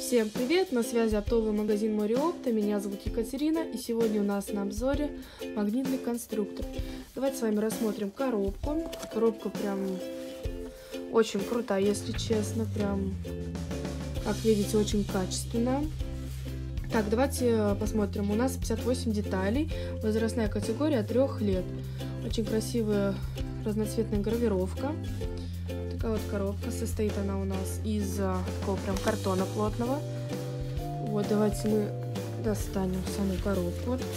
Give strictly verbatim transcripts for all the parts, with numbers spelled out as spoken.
Всем привет! На связи оптовый магазин Мориопта. Меня зовут Екатерина, и сегодня у нас на обзоре магнитный конструктор. Давайте с вами рассмотрим коробку. Коробка прям очень крутая, если честно. Прям, как видите, очень качественная. Так, давайте посмотрим. У нас пятьдесят восемь деталей. Возрастная категория от трёх лет. Очень красивая разноцветная гравировка. Такая вот коробка. Состоит она у нас из такого прям картона плотного. Вот, давайте мы достанем саму коробку. Вот.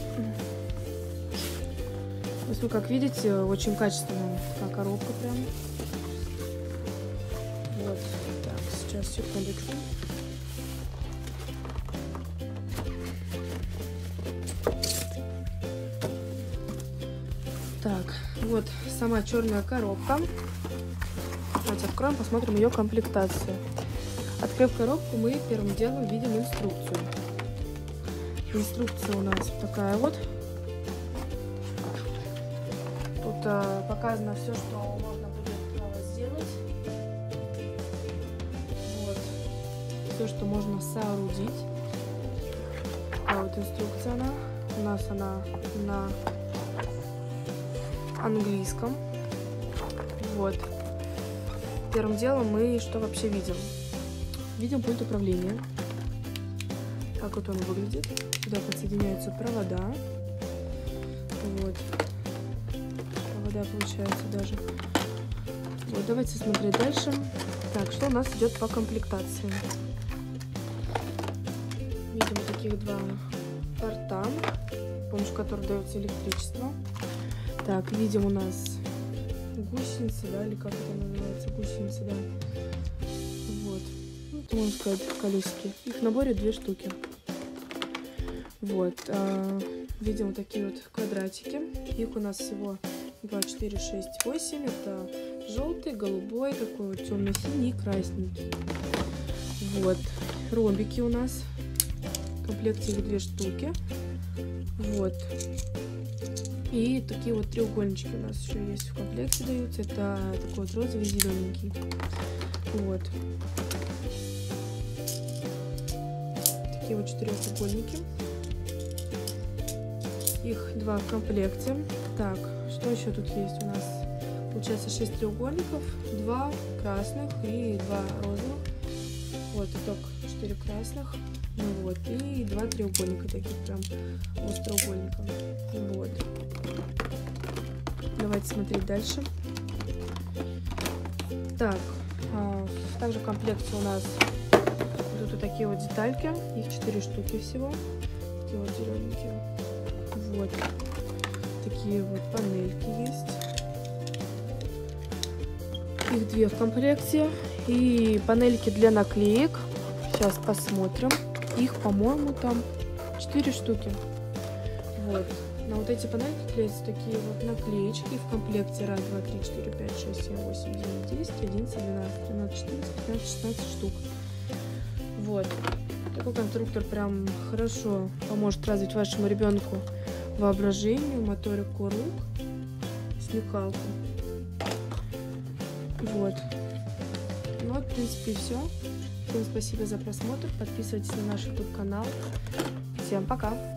Ну, как видите, очень качественная такая коробка прям. Вот. Так, сейчас, секундочку. Так, вот сама черная коробка. Давайте откроем, посмотрим ее комплектацию. Открыв коробку, мы первым делом видим инструкцию. Инструкция у нас такая вот. Тут а, показано все, что можно будет сделать. Вот. Все, что можно соорудить. А вот инструкция она. У нас она на английском. Вот. Первым делом мы что вообще видим? Видим пульт управления. Так вот он выглядит. Сюда подсоединяются провода. Вот. Провода получается даже. Вот, давайте смотреть дальше. Так, что у нас идет по комплектации? Видим таких два порта, с помощью которых дается электричество. Так, видим у нас гусеницы, да, или как это называется, гусеницы, да. Вот, ну, это можно сказать колесики. Их в наборе две штуки. Вот, а, видим вот такие вот квадратики. Их у нас всего два, четыре, шесть, восемь. Это желтый, голубой, такой вот темно-синий и красненький. Вот, ромбики у нас. В комплекте их две штуки. Вот. И такие вот треугольнички у нас еще есть в комплекте даются. Это такой вот розовый, зелененький. Вот. Такие вот четырехугольники. Их два в комплекте. Так, что еще тут есть у нас? Получается шесть треугольников, два красных и два розовых. Вот, итог четыре красных. Ну вот, и два треугольника таких прям с треугольником. Вот. Давайте смотреть дальше. Так, а, также в комплекте у нас идут вот такие вот детальки. Их четыре штуки всего. Такие вот зелененькие. Вот. Такие вот панельки есть. Их две в комплекте. И панельки для наклеек. Сейчас посмотрим. Их, по-моему, там четыре штуки. Вот. На вот эти панельки клеятся такие вот наклеечки в комплекте. Раз, два, три, четыре, пять, шесть, семь, восемь, девять, десять, одиннадцать, двенадцать, тринадцать, четырнадцать, пятнадцать, шестнадцать штук. Вот. Такой конструктор прям хорошо поможет развить вашему ребенку воображение, моторику рук, смекалку. Вот. Ну вот, в принципе, и все. Всем спасибо за просмотр. Подписывайтесь на наш YouTube канал. Всем пока!